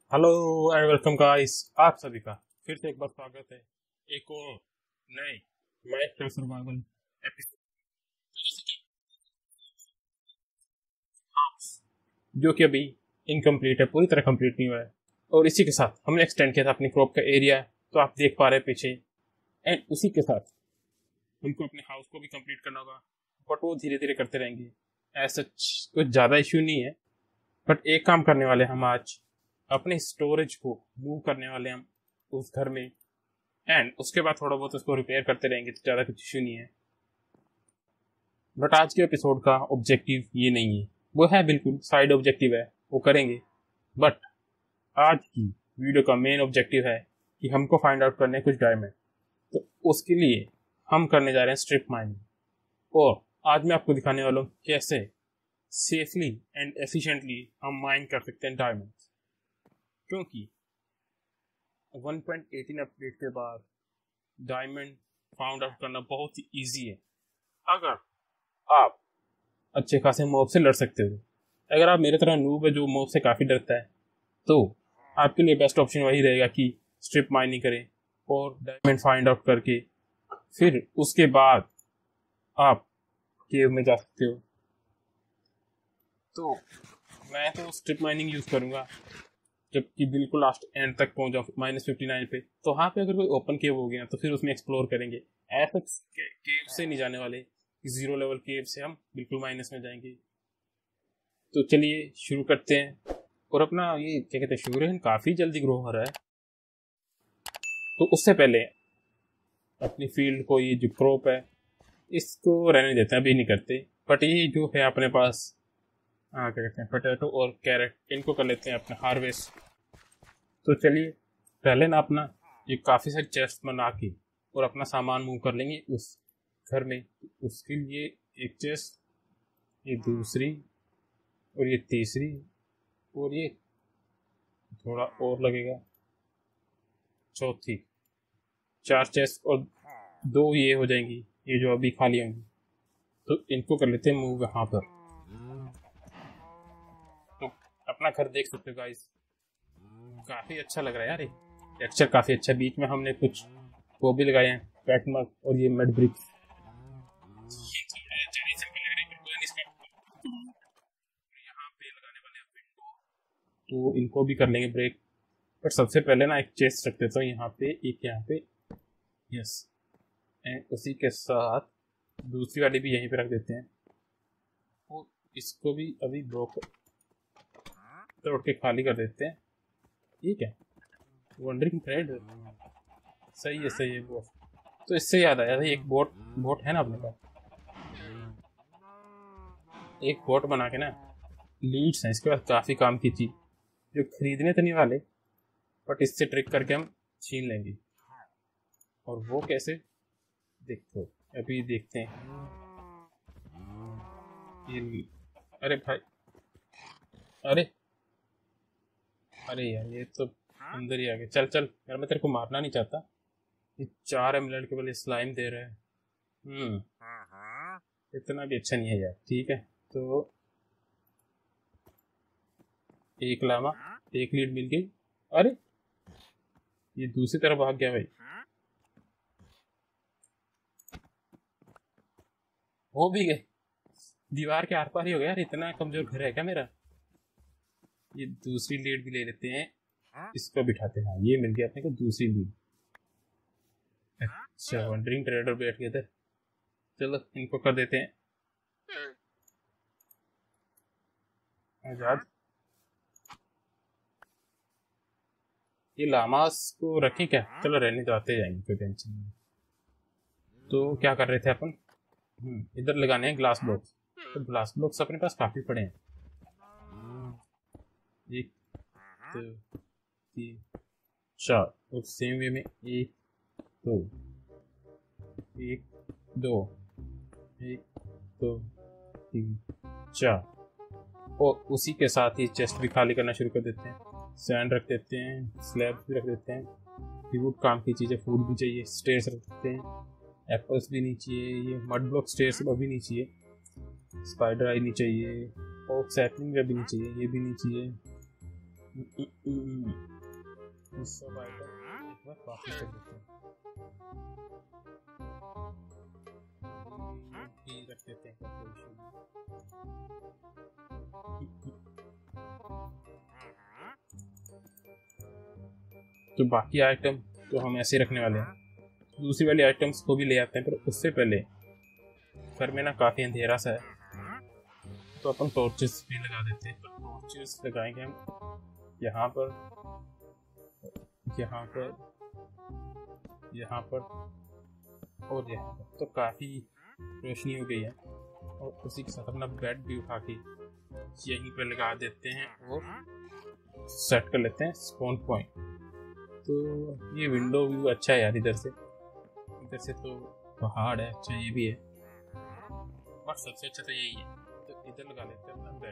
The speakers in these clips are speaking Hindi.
Hello and welcome guys. आप सभी का फिर से एक बार स्वागत है एक और नए माइनक्राफ्ट सर्वाइवल एपिसोड, जो कि अभी इनकम्प्लीट है, पूरी तरह कंप्लीट नहीं हुआ है। और इसी के साथ हमने एक्सटेंड किया था अपनी क्रॉप का एरिया, तो आप देख पा रहे हैं पीछे। एंड उसी के साथ हमको अपने हाउस को भी कंप्लीट करना होगा, बट वो धीरे धीरे करते रहेंगे। ऐसा कुछ ज़्यादा इश्यू नहीं है, बट एक काम करने वाले हम आज, अपने स्टोरेज को मूव करने वाले हम उस घर में। एंड उसके बाद थोड़ा बहुत उसको रिपेयर करते रहेंगे, तो ज़्यादा कुछ इशू नहीं है। बट आज के एपिसोड का ऑब्जेक्टिव ये नहीं है, वो है बिल्कुल साइड ऑब्जेक्टिव है, वो करेंगे। बट आज की वीडियो का मेन ऑब्जेक्टिव है कि हमको फाइंड आउट करने कुछ डायमंड। तो उसके लिए हम करने जा रहे हैं स्ट्रिप माइनिंग। और आज मैं आपको दिखाने वाला हूँ कैसे सेफली एंड एफिशिएंटली हम माइन कर सकते हैं डायमंड। क्योंकि 1.18 अपडेट के बाद डायमंड फाउंड आउट करना बहुत ही ईजी है, अगर आप अच्छे खासे मॉब से लड़ सकते हो। अगर आप मेरे तरह नूब है जो मॉब से काफ़ी डरता है, तो आपके लिए बेस्ट ऑप्शन वही रहेगा कि स्ट्रिप माइनिंग करें और डायमंड फाइंड आउट करके फिर उसके बाद आप केव में जा सकते हो। तो मैं तो स्ट्रिप माइनिंग यूज़ करूँगा जबकि बिल्कुल लास्ट एंड तक पहुंच जाऊँ -59 पे। तो वहाँ पे अगर कोई ओपन केव हो गया तो फिर उसमें एक्सप्लोर करेंगे। ऐसा केव से नहीं जाने वाले, जीरो लेवल केव से हम बिल्कुल माइनस में जाएंगे। तो चलिए शुरू करते हैं। और अपना ये क्या कहते हैं, शुगर काफ़ी जल्दी ग्रो हो रहा है। तो उससे पहले अपनी फील्ड को, ये जो क्रॉप है इसको रहने देते हैं, अभी नहीं करते। बट ये जो है अपने पास, हाँ क्या कहते हैं, पोटैटो और कैरेट, इनको कर लेते हैं अपना हार्वेस्ट। तो चलिए पहले ना अपना ये काफ़ी सारी चेस्ट बना के और अपना सामान मूव कर लेंगे उस घर में। उसके लिए एक चेस्ट, ये दूसरी, और ये तीसरी, और ये थोड़ा और लगेगा चौथी। 4 चेस्ट और 2 ये हो जाएंगी, ये जो अभी खाली होंगी। तो इनको कर लेते हैं मूव यहाँ पर। तो अपना घर देख सकते हो गाइस, काफ़ी अच्छा लग रहा है यार। ये टेक्सचर काफ़ी अच्छा है। बीच में हमने कुछ वो भी लगाए हैं, पैट मग और ये मेड ब्रिक्स। यहाँ पे लगाने वाले हैं विंडो, तो इनको भी कर लेंगे ब्रेक। बट सबसे पहले ना एक चेस्ट रख देता हूँ यहाँ पे, एक यहाँ पे। यस। एंड उसी के साथ दूसरी वाली भी यहीं पे रख देते हैं। और इसको भी अभी ब्लॉक तोड़ के खाली कर देते हैं। ठीक है, वंडरिंग थ्रेड, सही है वो। तो इससे याद आया था, एक बोट बोट है ना अपने पास, एक बोट बना के ना, लीड्स हैं इसके पास काफ़ी काम की चीज़, जो खरीदने तो नहीं वाले, बट इससे ट्रिक करके हम छीन लेंगे। और वो कैसे, देखो अभी देखते हैं। ये, अरे भाई, अरे अरे यार, ये तो अंदर ही आ गया। चल चल यार, मैं तेरे को मारना नहीं चाहता। ये 4 एमलेट के बदले स्लाइम दे रहा है। इतना भी अच्छा नहीं है यार। ठीक है, तो एक लामा, एक लीड मिल गई। अरे ये दूसरी तरफ भाग गया भाई। वो भी गए, दीवार के आर पार ही हो गया यार। इतना कमजोर घर है क्या मेरा। ये दूसरी लीड भी ले लेते हैं, इसको बिठाते हैं। हाँ, ये मिल गया अपने को दूसरी लीड। अच्छा, वंडरिंग ट्रेडर बैठ गए थे। चलो इनको कर देते हैं आजाद। ये लामास को रखें क्या, चलो रहने तो आते जाएंगे, कोई टेंशन नहीं। तो क्या कर रहे थे अपन, इधर लगाने हैं ग्लास ब्लॉक्स। तो ग्लास ब्लॉक्स अपने पास काफी पड़े हैं। एक, दो, तीन, चार। और सेम वे में एक, दो, एक, दो, एक, दो, तीन, चार। और उसी के साथ ही चेस्ट भी खाली करना शुरू कर देते हैं। सैंड रख देते हैं, स्लैब भी रख देते हैं। फूड काम की चीज़ें, फूड भी चाहिए। स्टेयर्स रख देते हैं, एप्पल्स भी नहीं चाहिए। ये मड ब्लॉक स्टेयर्स अभी नहीं चाहिए। स्पाइडर आई नहीं चाहिए, और सैपलिंग भी अभी नहीं चाहिए, ये भी नहीं चाहिए। इस सब आइटम एक बार कॉपी कर देते हैं, ये रख देते हैं कैलकुलेशन में। तो बाकी आइटम तो हम ऐसे रखने वाले हैं, दूसरी वाली आइटम्स को भी ले आते हैं, पर उससे पहले घर में ना काफ़ी अंधेरा सा है, तो अपन टॉर्चेस भी लगा देते हैं। तो टॉर्चेस लगाएंगे हम यहाँ पर, यहाँ पर, यहाँ पर और यहाँ पर, तो काफ़ी रोशनी हो गई है। और उसी के साथ अपना बेड भी उठा के यहीं पर लगा देते हैं और सेट कर लेते हैं स्पॉन पॉइंट। तो ये विंडो व्यू अच्छा है यार, इधर से तो पहाड़ है, अच्छा ये भी है, बट सबसे अच्छा तो यही है। तो इधर लगा लेते हैं अपना बेड,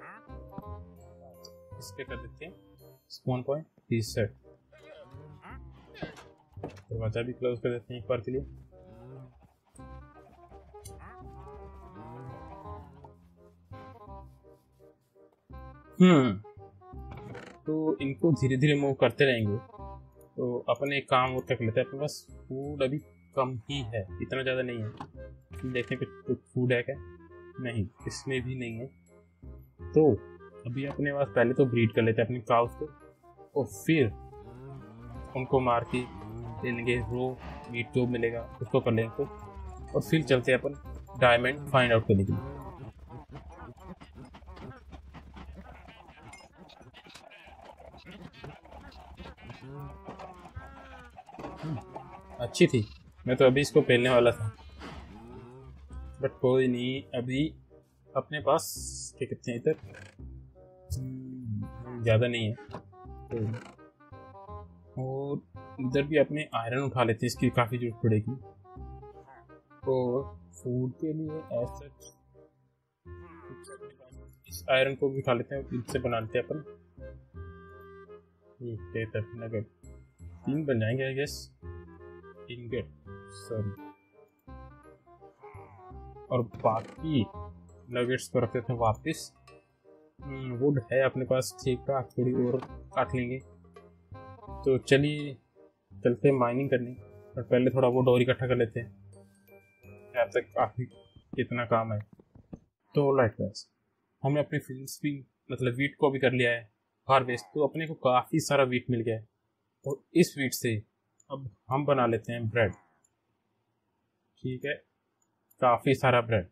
इस पे कर देते हैं स्पॉन पॉइंट रीसेट। दरवाजा भी क्लोज कर देते हैं एक बार के लिए। तो इनको धीरे धीरे मूव करते रहेंगे। तो अपन एक काम और कर लेते हैं, अपने पास फूड अभी कम ही है, इतना ज़्यादा नहीं है। देखने पे कुछ फूड है क्या? नहीं, इसमें भी नहीं है। तो अभी अपने पास पहले तो ब्रीड कर लेते हैं अपनी काउस को, और फिर उनको मार के ले लेंगे, रो मीट जो मिलेगा उसको कर लेंगे तो, और फिर चलते हैं अपन डायमंड फाइंड आउट करने के लिए। अच्छी थी, मैं तो अभी इसको पहनने वाला था, बट कोई नहीं। अभी अपने पास क्या कहते हैं, इधर ज़्यादा नहीं है तो, और इधर भी अपने आयरन उठा लेते हैं, इसकी काफ़ी जरूरत पड़ेगी। और फूड के लिए ऐसा इस आयरन को भी उठा लेते हैं, इनसे बना लेते हैं अपन नगेट, 3 बन जाएंगे आई गेस, इंगेट सॉरी। और बाकी नगेट्स को रख देते हैं वापस। वुड है अपने पास ठीक ठाक, थोड़ी और काट लेंगे। तो चलिए चलते हैं माइनिंग करने, और पहले थोड़ा वुड और इकट्ठा कर लेते हैं, यहाँ तक काफ़ी कितना काम है। तो लाइक गाइस, हमने अपने फील्ड्स भी मतलब वीट को भी कर लिया है हार्वेस्ट, तो अपने को काफ़ी सारा वीट मिल गया है। और इस वीट से अब हम बना लेते हैं ब्रेड। ठीक है, काफ़ी सारा ब्रेड।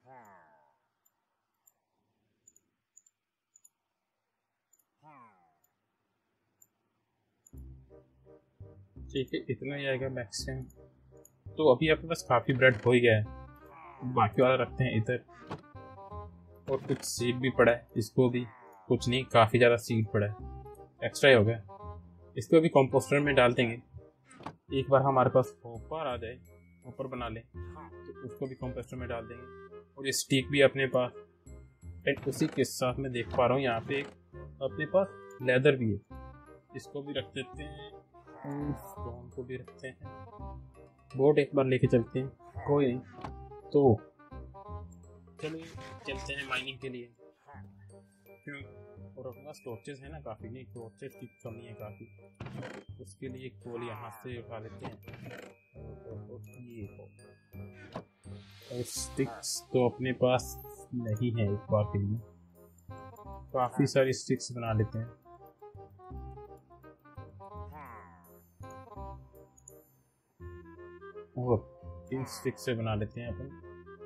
ठीक है, इतना ही आएगा मैक्सिमम। तो अभी अपने पास काफ़ी ब्रेड हो ही गया है, बाकी वाला रखते हैं इधर। और कुछ सीड भी पड़ा है, इसको भी कुछ नहीं, काफ़ी ज़्यादा सीड पड़ा है, एक्स्ट्रा ही हो गया। इसको भी कंपोस्टर में डाल देंगे। एक बार हमारे पास होपर आ जाए, होपर बना लें, तो उसको भी कंपोस्टर में डाल देंगे। और ये स्टिक भी अपने पास, एंड उसी के साथ मैं देख पा रहा हूँ यहाँ पे एक अपने पास लेदर भी है, इसको भी रख देते हैं, स्टोन को भी रखते हैं। बोट एक बार लेके चलते हैं, कोई नहीं। तो चलिए चलते हैं माइनिंग के लिए। क्यों? और अपने पास टॉर्चेस है ना काफ़ी, नहीं टॉर्चेस की कमी है काफ़ी, उसके लिए एक कोल यहाँ से उठा लेते हैं। ये और स्टिक्स तो अपने पास नहीं है, एक बार के लिए काफ़ी सारी स्टिक्स बना लेते हैं। और 3 स्टिक्स से बना लेते हैं अपन।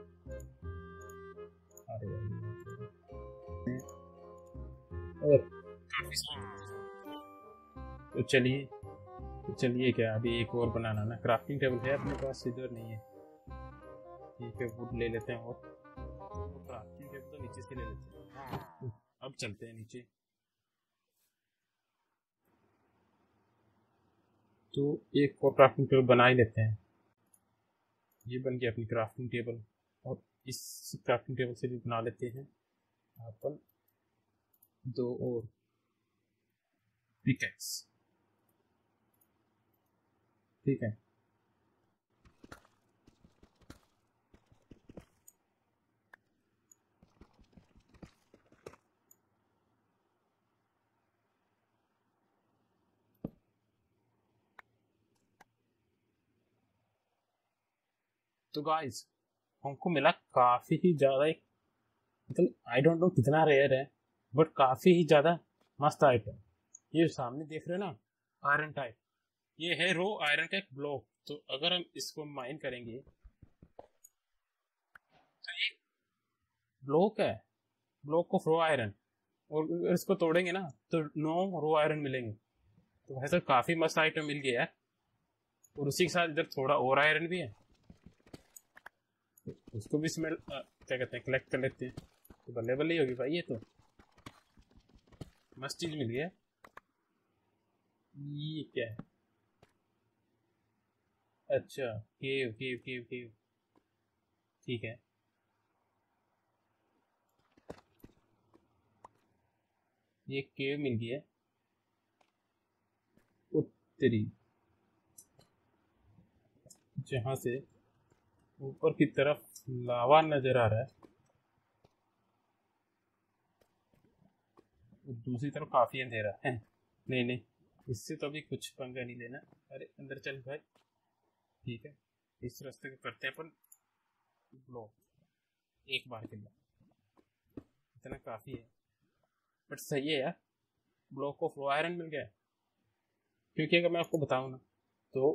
और काफ़ी तो चलिए क्या अभी एक और बनाना ना, क्राफ्टिंग टेबल है अपने पास, इधर नहीं है। ठीक है, वुड ले लेते हैं, और क्राफ्टिंग टेबल तो नीचे से ले लेते हैं। अब चलते हैं नीचे। तो एक और क्राफ्टिंग टेबल बना ही लेते हैं। ये बन गया अपनी क्राफ्टिंग टेबल, और इस क्राफ्टिंग टेबल से भी बना लेते हैं अपन 2 और पिकैक्स। ठीक है, तो गाइस हमको मिला काफी ही ज्यादा एक, मतलब आई डोंट नो कितना रेयर है, बट काफी ही ज्यादा मस्त आइटम। ये सामने देख रहे हो ना, आयरन टाइप, ये है रो आयरन का एक ब्लॉक। तो अगर हम इसको माइन करेंगे तो ये ब्लॉक है, ब्लॉक ऑफ रो आयरन, और अगर इसको तोड़ेंगे ना तो 9 रो आयरन मिलेंगे। तो वैसे काफी मस्त आइटम मिल गया है। और उसी के साथ इधर थोड़ा और आयरन भी है, तो उसको भी इसमें क्या कहते हैं, कलेक्ट कर लेते हैं। तो बल्ले बल्ले ही होगी भाई, ये तो मस्त चीज मिल गया है। ये क्या है? अच्छा, केव केव केव केव, ठीक है। ये केव मिल गया है, उत्तरी, जहां से ऊपर की तरफ लावा नजर आ रहा है, और दूसरी तरफ काफी अंधेरा है। नहीं नहीं, इससे तो अभी कुछ पंगा नहीं लेना। अरे अंदर चल भाई, ठीक है, इस रास्ते को करते हैं अपन ब्लॉक, एक बार के लिए इतना काफी है। बट सही है यार, ब्लॉक ऑफ रो आयरन मिल गया है। क्योंकि अगर मैं आपको बताऊं ना, तो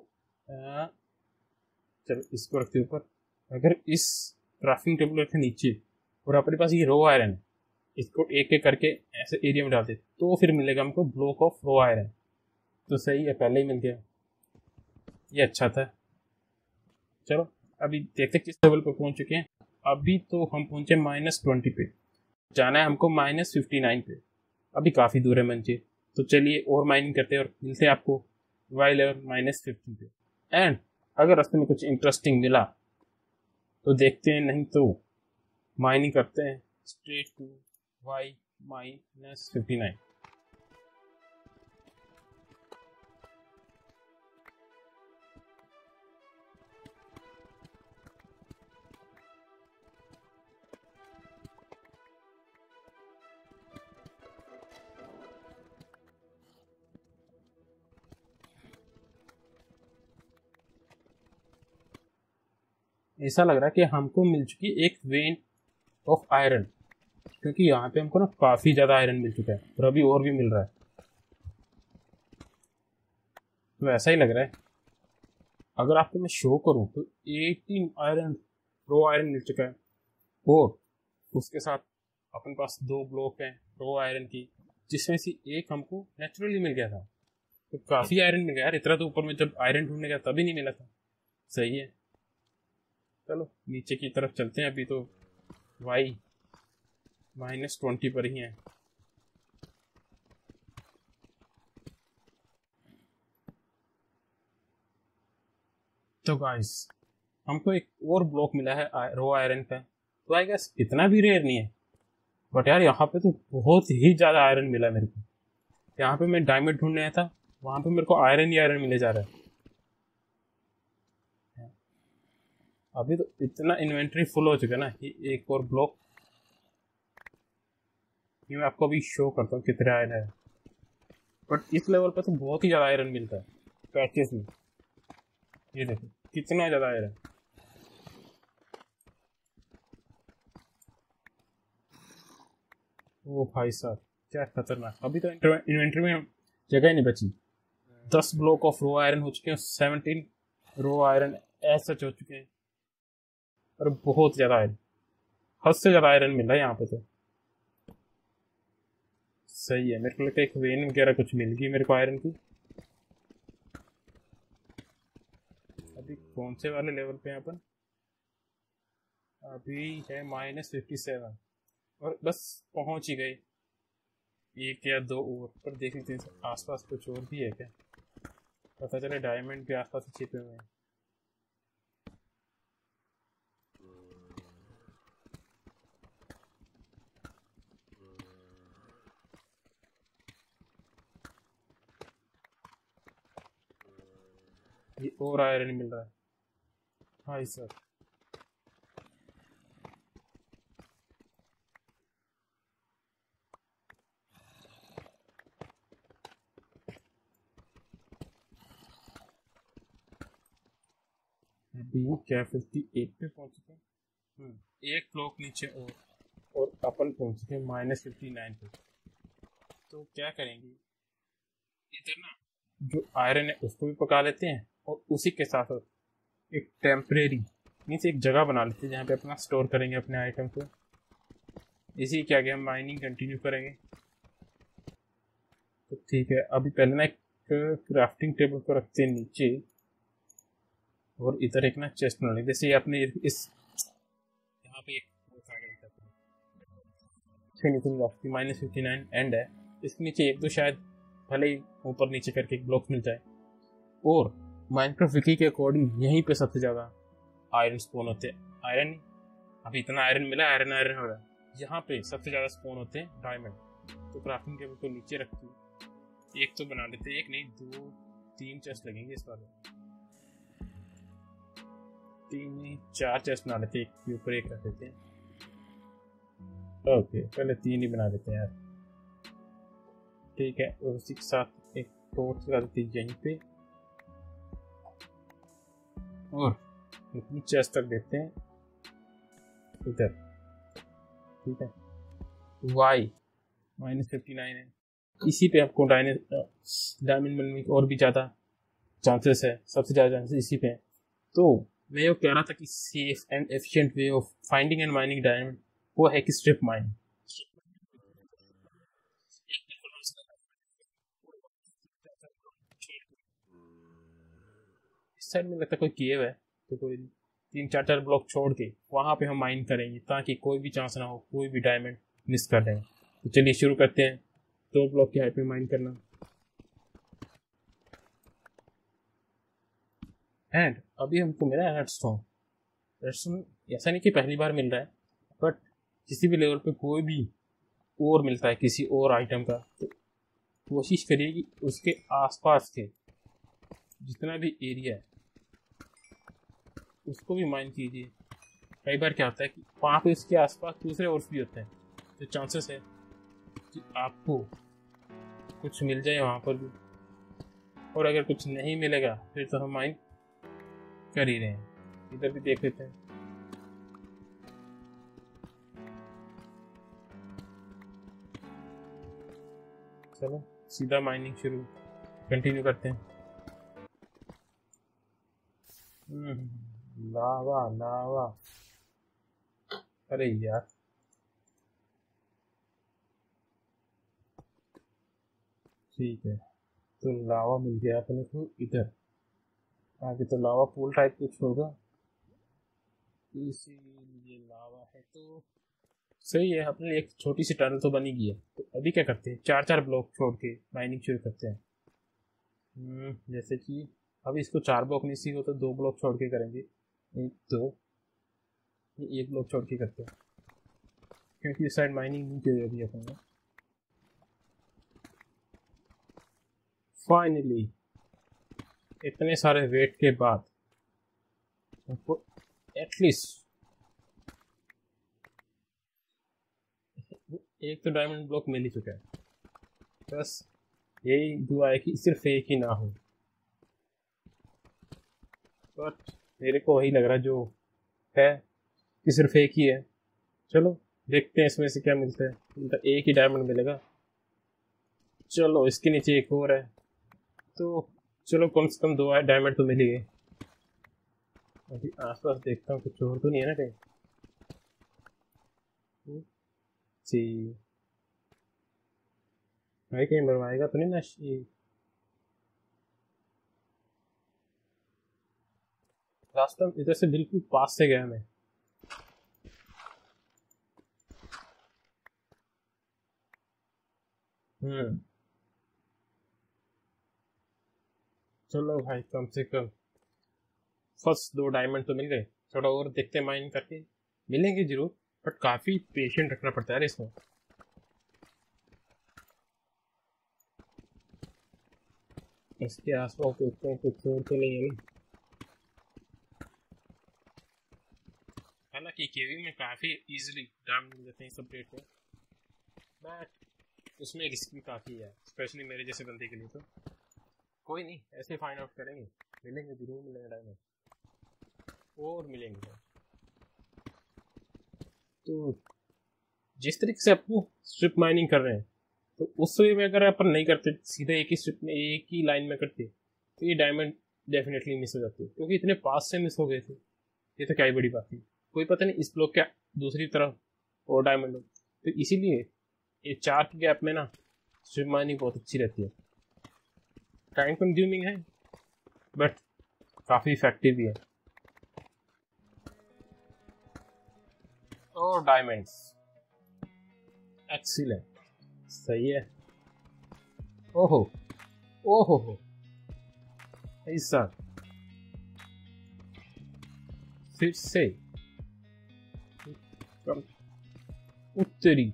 चलो इसको रखते ऊपर, अगर इस क्राफ्टिंग टेबल रखे नीचे और अपने पास ये रो आयरन है, इसको एक एक करके ऐसे एरिया में डालते तो फिर मिलेगा हमको ब्लॉक ऑफ रो आयरन। तो सही है, पहले ही मिल गया, ये अच्छा था। चलो अभी देखते किस लेवल पर पहुंच चुके हैं। अभी तो हम पहुंचे -20 पे, जाना है हमको -59 पे। अभी काफ़ी दूर है मंचे, तो चलिए और माइनिंग करते हैं और मिलते हैं आपको वाई लेवल -50 पे। एंड अगर रास्ते में कुछ इंटरेस्टिंग मिला तो देखते हैं, नहीं तो माइनिंग करते हैं स्ट्रेट टू वाई -59। ऐसा लग रहा है कि हमको मिल चुकी एक वेन ऑफ आयरन, क्योंकि यहाँ पे हमको ना काफ़ी ज़्यादा आयरन मिल चुका है और अभी और भी मिल रहा है। तो ऐसा ही लग रहा है, अगर आपको मैं शो करूँ तो 18 आयरन, रो आयरन मिल चुका है। और उसके साथ अपने पास 2 ब्लॉक हैं रो आयरन की, जिसमें से एक हमको नेचुरली मिल गया था। तो काफ़ी आयरन मिल गया यार, इतना तो ऊपर में जब आयरन ढूंढने गया तभी नहीं मिला था। सही है, चलो नीचे की तरफ चलते हैं। अभी तो वाई -20 पर ही है। तो गाइस हमको एक और ब्लॉक मिला है रो आयरन का, तो आई गेस इतना भी रेयर नहीं है। बट यार यहाँ पे तो बहुत ही ज़्यादा आयरन मिला मेरे को। यहाँ पे मैं डायमंड ढूंढने आया था, वहाँ पे मेरे को आयरन ही आयरन मिले जा रहा है। अभी तो इतना इन्वेंट्री फुल हो चुका है ना कि एक और ब्लॉक, ये मैं आपको अभी शो करता हूँ कितने आयरन है। बट इस लेवल पर तो बहुत ही ज़्यादा आयरन मिलता है पैचेस में। ये देखो कितना ज़्यादा आयरन, वो भाई साहब क्या खतरनाक। अभी तो इन्वेंट्री में जगह ही नहीं बची। 10 ब्लॉक ऑफ रो आयरन हो चुके हैं, 17 रो आयरन ऐसा हो चुके हैं, और बहुत ज़्यादा आयरन, हद से ज़्यादा आयरन मिल रहा है यहाँ पे तो। सही है, मेरे को लगता है एक वेन वगैरह कुछ मिल गई मेरे को आयरन की। अभी कौन से वाले लेवल पे हैं अपन? अभी है -57, और बस पहुंच ही गए। एक या दो और पर देख लेते हैं आसपास कुछ और भी है क्या, पता चले डायमंड भी आसपास ही छिपे हुए हैं। ये और आयरन मिल रहा है भाई सर। अभी क्या 58 पे पहुंच चुके हैं। एक ब्लॉक नीचे और अपन पहुंच चुके हैं -59 पे। तो क्या करेंगे, इधर ना जो आयरन है उसको भी पका लेते हैं और उसी के साथ एक टेम्परेरी मीन्स एक जगह बना लेते हैं जहाँ पे अपना स्टोर करेंगे अपने आइटम को। इसी के आगे हम माइनिंग कंटिन्यू करेंगे। तो ठीक है, अभी पहले ना एक क्राफ्टिंग टेबल को रखते हैं नीचे और इधर एक ना चेस्ट बना लेंगे। जैसे आपने इस यहाँ पे एक -59 एंड है, इसके नीचे एक दो शायद भले ही ऊपर नीचे करके एक ब्लॉक मिल जाए। और माइनक्राफ्ट विकी के अकॉर्डिंग यहीं पे सबसे ज़्यादा आयरन स्पोन होते हैं। आयरन अभी इतना आयरन मिला, आयरन आयरन हो रहा है। यहाँ पे सबसे ज़्यादा स्पोन होते हैं डायमंड। तो क्राफ्टिंग टेबल को नीचे रखती एक तो बना लेते हैं, एक नहीं 2-3 चेस्ट लगेंगे इस बार। 3 नहीं 4 चेस्ट बना लेते हैं, एक के ऊपर एक रख देते हैं। ओके पहले 3 ही बना देते हैं यार, ठीक है। और उसी के साथ एक टॉर्च लगा देते हैं यहीं पे और अपनी चेस्ट रख देते हैं इधर, ठीक है। वाई -59 है, इसी पे आपको डायमंड मिलने के और भी ज़्यादा चांसेस है, सबसे ज़्यादा चांसेस इसी पे है। तो मैं ये कह रहा था कि safe and efficient way of finding and mining diamond वो है कि स्ट्रिप माइन। इस साइड में लगता है कोई केव है, तो कोई 3-4 ब्लॉक छोड़ के वहाँ पे हम माइन करेंगे ताकि कोई भी चांस ना हो कोई भी डायमंड मिस कर दें। तो चलिए शुरू करते हैं 2 ब्लॉक की हाइट में माइन करना। एंड अभी हमको मिला है रेडस्टोन। रेडस्टोन ऐसा नहीं कि पहली बार मिल रहा है, बट किसी भी लेवल पे कोई भी और मिलता है किसी और आइटम का, तो कोशिश करिए कि उसके आसपास के जितना भी एरिया है उसको भी माइन कीजिए। कई बार क्या होता है कि वहाँ पे उसके आसपास दूसरे और भी होते हैं, तो चांसेस है कि आपको कुछ मिल जाए वहाँ पर भी। और अगर कुछ नहीं मिलेगा फिर तो हम माइन कर ही रहे हैं। इधर भी देख लेते हैं। चलो सीधा माइनिंग शुरू कंटिन्यू करते हैं। लावा लावा, अरे यार ठीक है, तो लावा मिल गया अपने को इधर। आगे तो लावा पूल टाइप कुछ होगा, इसीलिए लावा है तो सही है। अपने एक छोटी सी टनल तो बनी गई है। तो अभी क्या करते हैं, 4-4 ब्लॉक छोड़ के माइनिंग शुरू करते हैं। जैसे कि अभी इसको 4 ब्लॉक नहीं सी हो तो 2 ब्लॉक छोड़ के करेंगे, 1-2, 1 ब्लॉक छोड़ के करते हैं क्योंकि इस साइड माइनिंग नहीं की अभी अपन ने। फाइनली इतने सारे वेट के बाद हमको एटलीस्ट एक तो डायमंड ब्लॉक मिल ही चुका है। बस यही दुआ है कि सिर्फ एक ही ना हो, बट मेरे को वही लग रहा जो है कि सिर्फ एक ही है। चलो देखते हैं इसमें से क्या मिलता है। मतलब एक ही डायमंड मिलेगा। चलो इसके नीचे एक और है, तो चलो कम से कम 2 डायमंड तो मिल ही गए। अभी आसपास देखता हूँ कुछ और तो नहीं है ना कहीं। जी भाई कहीं मरवाएगा तो नहीं ना ये। रास्ता इधर से बिल्कुल पास से गया मैं। चलो भाई कम से कम फर्स्ट 2 डायमंड तो मिल गए। थोड़ा और देखते माइन करके मिलेंगे जरूर, बट काफी पेशेंट रखना पड़ता है इसमें। इसके आसपास देखते हैं कुछ और तो नहीं है ना। हालांकि केवी में काफी इजीली डायमंड मिल जाते हैं सब रेट पे, बट उसमें रिस्क भी काफी है स्पेशली मेरे जैसे बंदे के लिए। तो कोई नहीं, ऐसे फाइंड आउट करेंगे, मिलेंगे जरूर मिलेंगे डायमंड। और मिलेंगे भाई। तो जिस तरीके से आपको स्ट्रिप माइनिंग कर रहे हैं, तो उस वे में अगर अपन नहीं करते, सीधे एक ही स्ट्रिप में एक ही लाइन में करते, तो ये डायमंड डेफिनेटली मिस हो जाते, क्योंकि इतने पास से मिस हो गए थे। ये तो क्या ही बड़ी बात थी, कोई पता नहीं इस ब्लॉक क्या दूसरी तरफ और डायमंड हो। तो इसीलिए ये 4 के गैप में ना स्ट्रिप माइनिंग बहुत अच्छी रहती है। टाइम कंज्यूमिंग है बट काफ़ी इफेक्टिव भी है। और डायमंड्स एक्सीलेंट, सही है। ओहो ओहो हो, ऐसा फिर से कम उत्तरी।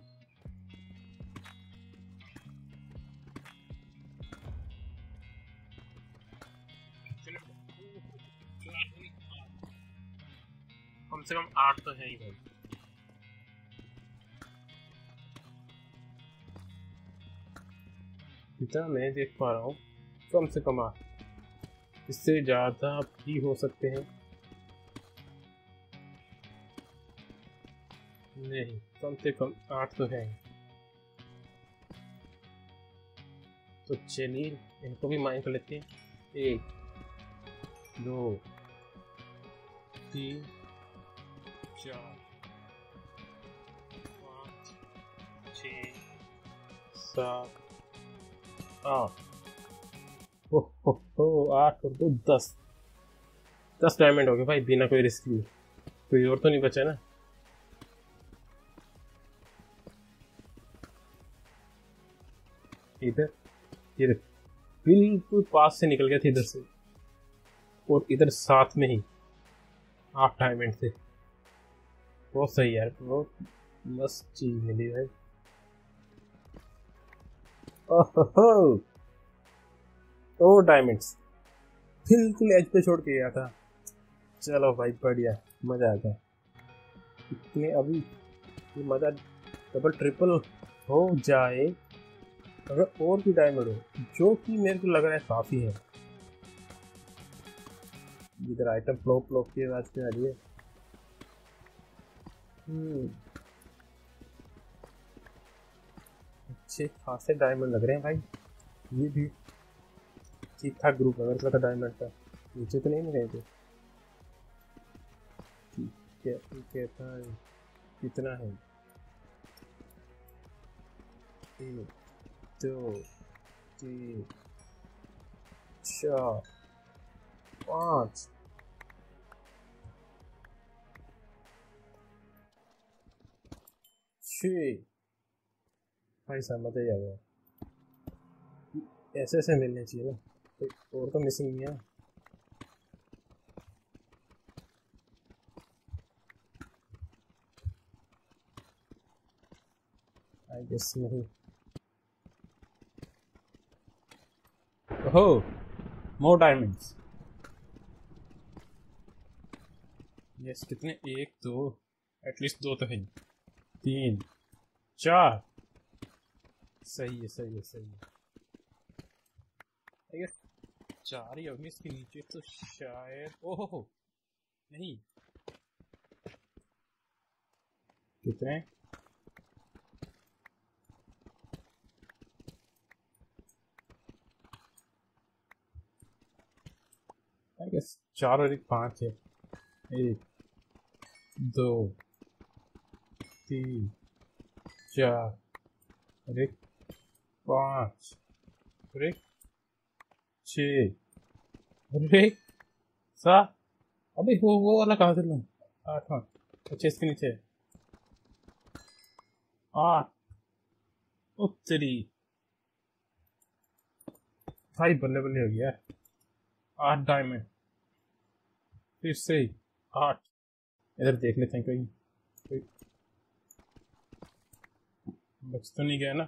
कम से कम 8 तो है ही भाई। जितना मैं देख पा रहा हूँ कम से कम 8, इससे ज़्यादा भी हो सकते हैं। नहीं, कम से कम 8 तो है। तो चलिए इनको भी माइन कर लेते हैं। 1 2 3 4 5 6 7 8। हो 8 और 2 10 डायमंड हो गए भाई, बिना कोई रिस्क लिए। कोई और तो नहीं बचा ना। इधर ये बिल्कुल पास से निकल गया था इधर से, और इधर साथ में ही 8 डायमंड थे। बहुत सही यार, बहुत मस्त चीज मिली भाई। ओहो, तो डायमंड्स बिल्कुल एज पे छोड़ के गया था। चलो भाई बढ़िया, मजा आ गया। इतने अभी ये मजा डबल ट्रिपल हो जाए अगर और भी डायमंड हो, जो कि मेरे को लग रहा है काफी है। इधर आइटम फ्लॉप फ्लॉप की आवाज पे आ रही है। अच्छे खासे डायमंड लग रहे हैं भाई। ये भी ठीक ठाक ग्रुप है, मेरे को लगा डायमंड का नीचे तो नहीं मिले थे। ठीक है ठीक है भाई, कितना है? 1 2 3 4 5 6। भाई साहब मजा ही आ गया। ऐसे ऐसे मिलने चाहिए ना, तो और तो मिसिंग नहीं है। आई गेस नहीं। ओहो, मोर डायमंड्स। यस, कितने? 1 2, एटलीस्ट 2 तो है। 3 4, सही है सही है सही है। आई गेस 4 ही होंगे, इसके नीचे तो शायद। ओहो नहीं, कितने? आई गेस 4 और 1 5 है। 1 2 3 4 और 1 5 और 1 6 और 1 7। अबे वो वाला कहाँ से लूँ? 8 हाँ, अच्छा इसके नीचे 8। उत्तरी भाई, बल्ले बल्ले हो गया। 8 डायमंड फिर से 8। इधर देख लेते हैं कहीं कोई बच तो नहीं गया ना।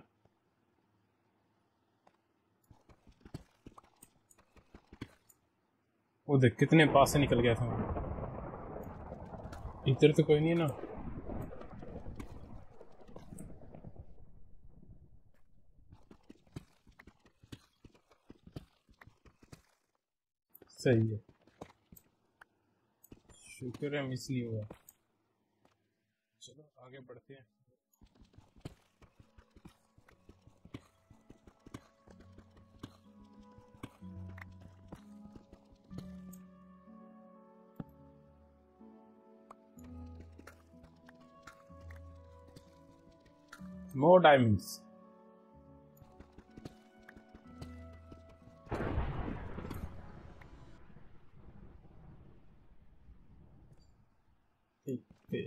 वो देख कितने पास से निकल गया था। इधर तो कोई नहीं है ना। सही है, शुक्र है मिस नहीं हुआ। चलो आगे बढ़ते हैं। More diamonds. ठीक है,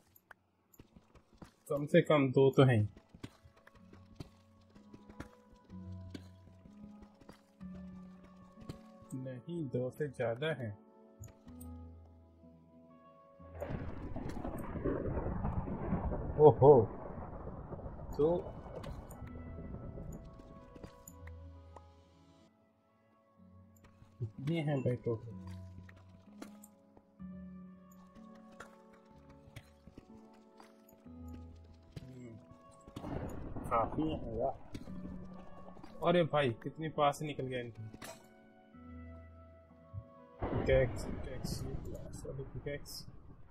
कम से कम 2 तो हैं। नहीं, 2 से ज्यादा हैं। ओहो, तो कितने हैं भाई टोटल? काफी है यार। अरे भाई कितने पास से निकल गया इनकी। पिकैक्स पिकैक्स वाली पिकैक्स।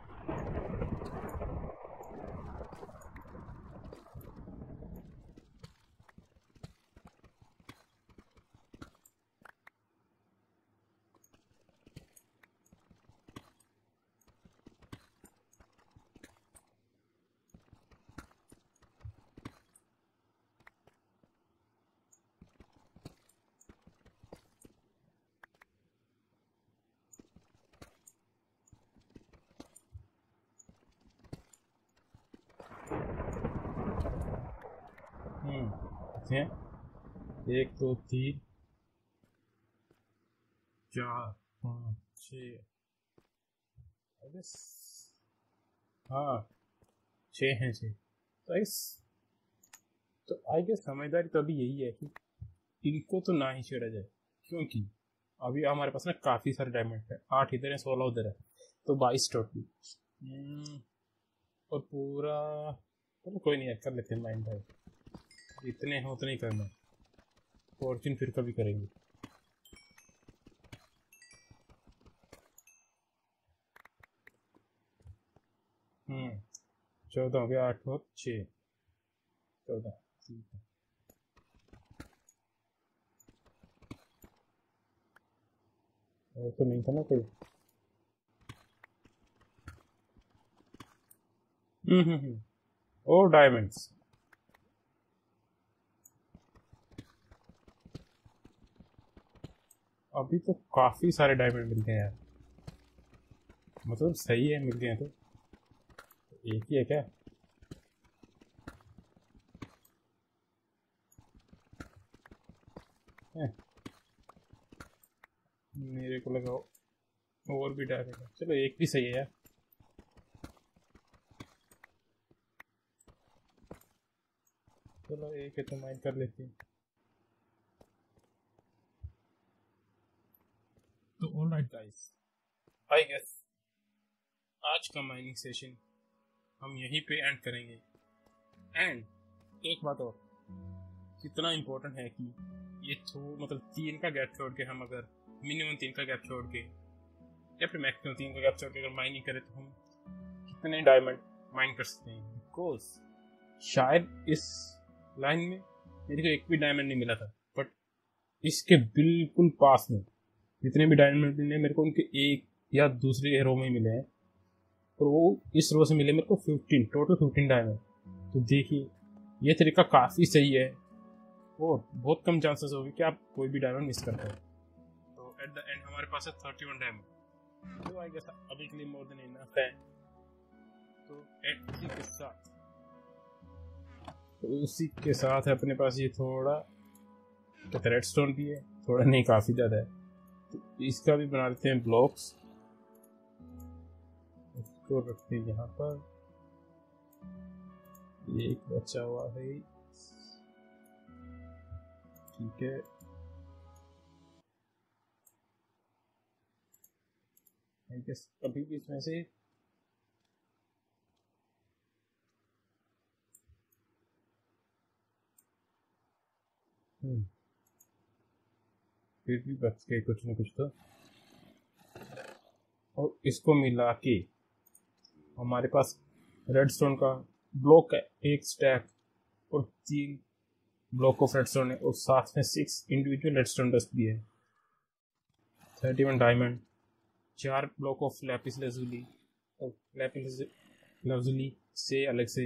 हैं 1 2 3 4 5 6। हाँ 6 हैं 6। तो आई गेस समझदारी तो अभी यही है कि इनको तो ना ही छेड़ा जाए, क्योंकि अभी हमारे पास ना काफ़ी सारे डायमंड है। 8 इधर है, 16 उधर है, तो 22 टोटल। और पूरा चलो कोई नहीं, कर लेते हैं माइंड भाई। इतने हो उतने ही करना, फॉर्चून फिर कभी करेंगे। हम्म 14 हो गया, 8 और 6 14। ठीक है, और तो नहीं था ना कोई। और डायमंड्स अभी तो काफी सारे डायमंड मिल गए यार, मतलब सही है मिल गए तो। एक ही है क्या? है? मेरे को लगा और भी डालेगा। चलो एक भी सही है यार। चलो एक है तो माइंड कर लेते हैं। तो ऑलराइट गाइस, आई गेस आज का माइनिंग सेशन हम यहीं पे एंड करेंगे। एंड एक बात और, कितना इम्पोर्टेंट है कि ये मतलब 3 का गैप छोड़ के हम अगर मिनिमम 3 का गैप छोड़ के या फिर मैक्सिमम 3 का गैप छोड़ के अगर माइनिंग करें तो हम कितने डायमंड माइन कर सकते हैं। बिकॉज शायद इस लाइन में मेरे को एक भी डायमंड नहीं मिला था, बट इसके बिल्कुल पास में जितने भी डायमंड मिले मेरे को उनके एक या दूसरे रो में मिले हैं, और वो इस रो से मिले मेरे को 15 टोटल 15 डायमंड। तो देखिए ये तरीका काफ़ी सही है और बहुत कम चांसेस होगी कि आप कोई भी डायमंड मिस करते हैं। तो एट द एंड हमारे पास है 31 डायमंड, तो आई गेस अभी के लिए मोर देन इनफ है। तो उसी के साथ अपने पास ये थोड़ा तो रेडस्टोन भी है, थोड़ा नहीं काफ़ी ज़्यादा है, तो इसका भी बना लेते हैं ब्लॉक्स। इसको रखते हैं यहाँ पर, ये एक बचा हुआ है, ठीक है। आई गेस अभी भी इसमें से फिर भी बच गए कुछ न कुछ तो। और इसको मिला के हमारे पास रेडस्टोन का ब्लॉक है, एक स्टैक और 3 ब्लॉक ऑफ रेडस्टोन है, और साथ में 6 इंडिविजुअल रेडस्टोन डस्ट भी है। 31 diamond, 4 block of lapis lazuli, और लैपिस lazuli से अलग से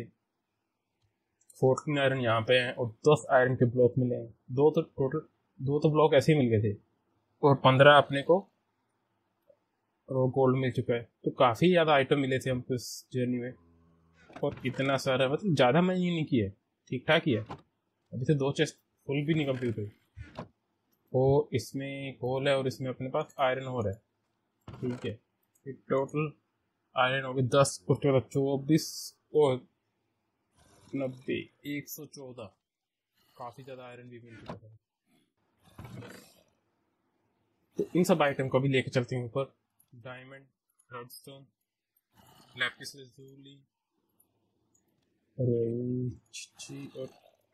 14 आयरन यहाँ पे हैं, और 10 आयरन के ब्लॉक मिले हैं। दो तो ब्लॉक ऐसे ही मिल गए थे, और 15 अपने को रो गोल्ड मिल चुका है। तो काफ़ी ज़्यादा आइटम मिले थे हमको इस जर्नी में, और इतना सारा मतलब ज़्यादा मैंने नहीं किया, ठीक ठाक ही है। अभी तो 2 चेस्ट फुल भी नहीं कंप्लीट हुई। और इसमें कोल है और इसमें अपने पास आयरन और है, ठीक है। टोटल आयरन हो गए 10 और 24 और 90, 114। काफ़ी ज़्यादा आयरन भी मिल चुका है। तो इन सब आइटम को भी लेके चलते हैं ऊपर। डायमंड, रेडस्टोन, लैपिस lazuli और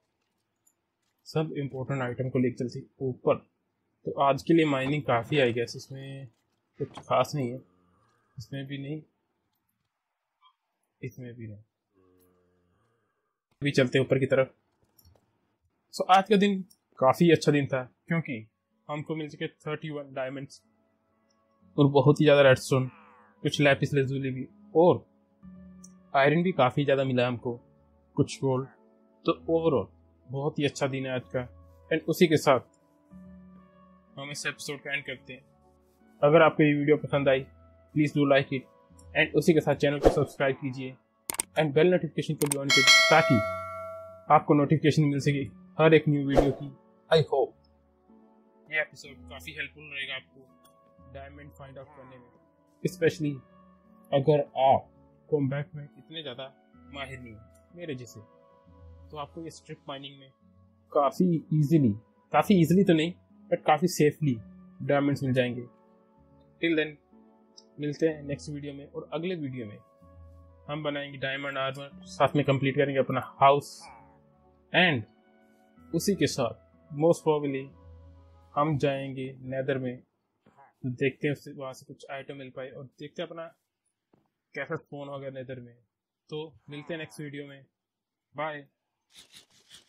सब इम्पोर्टेंट आइटम को लेके चलते हैं ऊपर। तो आज के लिए माइनिंग काफ़ी आई गैस, इसमें कुछ खास नहीं है, इसमें भी नहीं, इसमें भी नहीं। अभी चलते हैं ऊपर की तरफ। सो आज का दिन काफ़ी अच्छा दिन था, क्योंकि हमको मिल चुके 31 डायमंड्स और बहुत ही ज़्यादा रेडस्टोन, कुछ लैपिस lazuli भी, और आयरन भी काफ़ी ज़्यादा मिला हमको, कुछ गोल्ड। तो ओवरऑल बहुत ही अच्छा दिन है आज का। एंड उसी के साथ हम इस एपिसोड का एंड करते हैं। अगर आपको ये वीडियो पसंद आई, please do like it, and उसी के साथ चैनल को सब्सक्राइब कीजिए एंड बेल नोटिफिकेशन को भी ऑन कीजिए, ताकि आपको नोटिफिकेशन मिल सके हर एक न्यू वीडियो की। आई होप ये एपिसोड काफ़ी हेल्पफुल रहेगा आपको डायमंड फाइंड आउट करने में, स्पेशली अगर आप कॉम्बैट में इतने ज़्यादा माहिर नहीं है मेरे जैसे, तो आपको ये स्ट्रिप माइनिंग में काफ़ी इजीली तो नहीं, बट काफ़ी सेफली डायमंड्स मिल जाएंगे। टिल देन मिलते हैं नेक्स्ट वीडियो में, और अगले वीडियो में हम बनाएंगे डायमंड आर्मर, साथ में कंप्लीट करेंगे अपना हाउस, एंड उसी के साथ मोस्ट प्रोबेबली हम जाएंगे नेदर में। तो देखते हैं उससे वहाँ से कुछ आइटम मिल पाए, और देखते हैं अपना कैसा स्पॉन हो गया नेदर में। तो मिलते हैं नेक्स्ट वीडियो में, बाय।